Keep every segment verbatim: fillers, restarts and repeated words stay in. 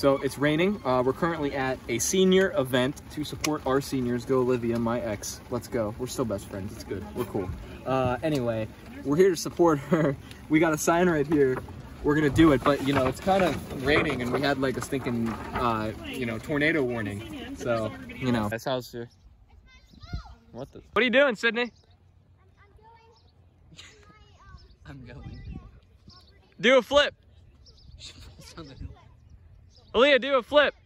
So it's raining. Uh, we're currently at a senior event to support our seniors. Go Olivia, my ex. Let's go. We're still best friends. It's good. We're cool. Uh, anyway, we're here to support her. We got a sign right here. We're gonna do it, but you know, it's kind of raining and we had like a stinking, uh, you know, tornado warning. So, you know. That's how it's. What the? What are you doing, Sydney? I'm going. Do a flip. Aaliyah, do a flip.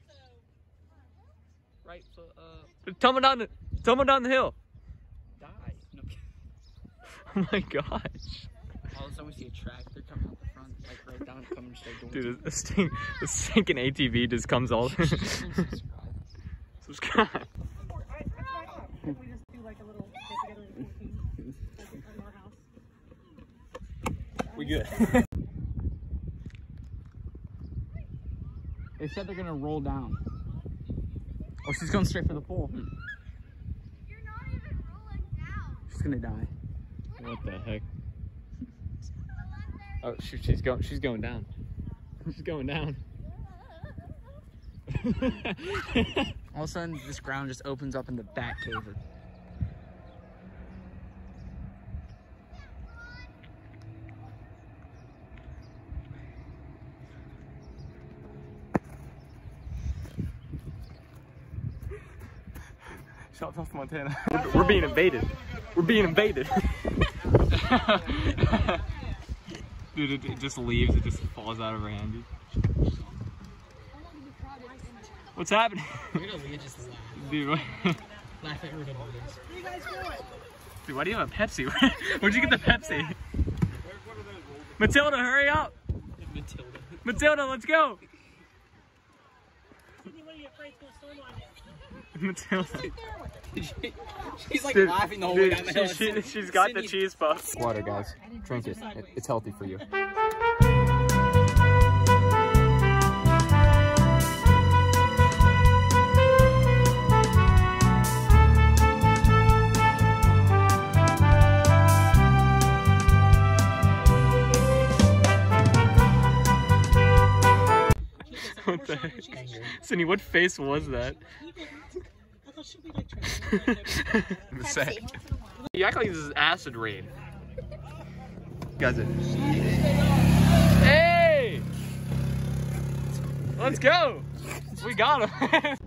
Right foot up. Tumble down the, tumble down the hill. Die. No. Oh my gosh. All of a sudden we see a tractor come out the front, like right down, coming straight towards Dude, a stink, a stinking A T V just comes all. Subscribe. Subscribe. We just do like a little get together in our house. We good. They said they're gonna roll down. Oh, she's going straight for the pole. You're not even rolling down. She's gonna die. What the heck? Oh shoot, she's going. She's going down. She's going down. All of a sudden, this ground just opens up in the back caver. Shout out to Montana. We're, we're being invaded. We're being invaded. Dude, it, it just leaves. It just falls out of her hand. Dude. What's happening? Just laugh. Dude, what? Laugh at her to Dude, why do you have a Pepsi? Where'd you get the Pepsi? Matilda, hurry up! Matilda. Matilda, let's go! Matilda. she, she's like Dude, laughing the whole dude, way down the hill. she, she, she's got the cheese puffs. Water, guys. Drink it. it. It's healthy for you. What the heck? Cindy, what face was that? You act like this is acid rain. Guys, it. Hey! Let's go! We got him!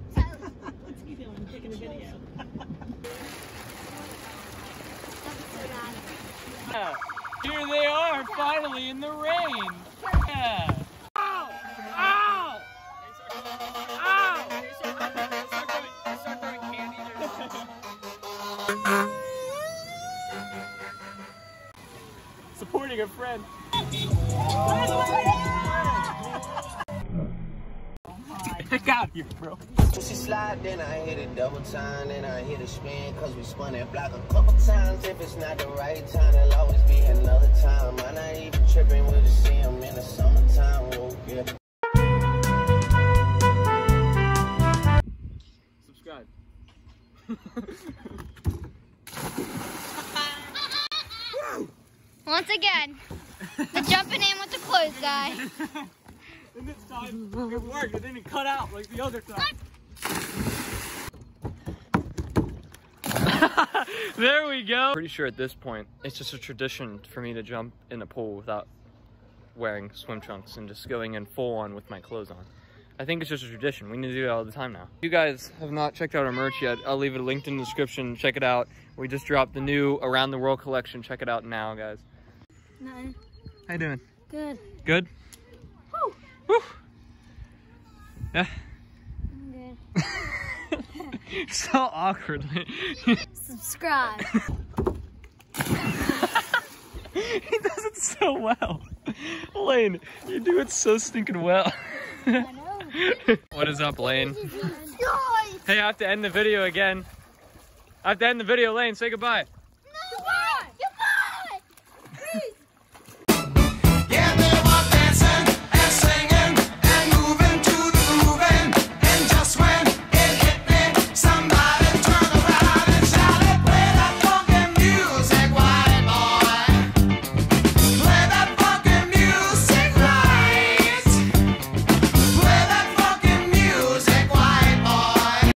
Yeah. Here they are, finally in the rain! Yeah! Ow! Ow! Ow! Supporting a friend. Heck out of here, bro. She slide, then I hit it double time, then I hit a spin, cause we spun that block a couple times. If it's not the right time, it'll always be another time. I'm not even tripping, we'll just see him in the summertime. Whoa, yeah. Subscribe. Once again, the jumping in with the clothes guy. And this time, it worked. It didn't cut out like the other time. There we go. Pretty sure at this point, it's just a tradition for me to jump in a pool without wearing swim trunks and just going in full on with my clothes on. I think it's just a tradition. We need to do it all the time now. If you guys have not checked out our merch yet, I'll leave it linked in the description. Check it out. We just dropped the new Around the World collection. Check it out now, guys. Nothing. How you doing? Good. Good? Woo. Woo. Yeah? I'm good. So awkwardly. Subscribe. He does it so well. Lane, you do it so stinking well. I know. What is up, Lane? Hey, I have to end the video again. I have to end the video, Lane. Say goodbye.